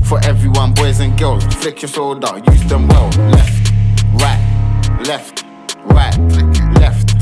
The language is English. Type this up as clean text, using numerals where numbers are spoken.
For everyone, boys and girls, flick your soda, use them well. Left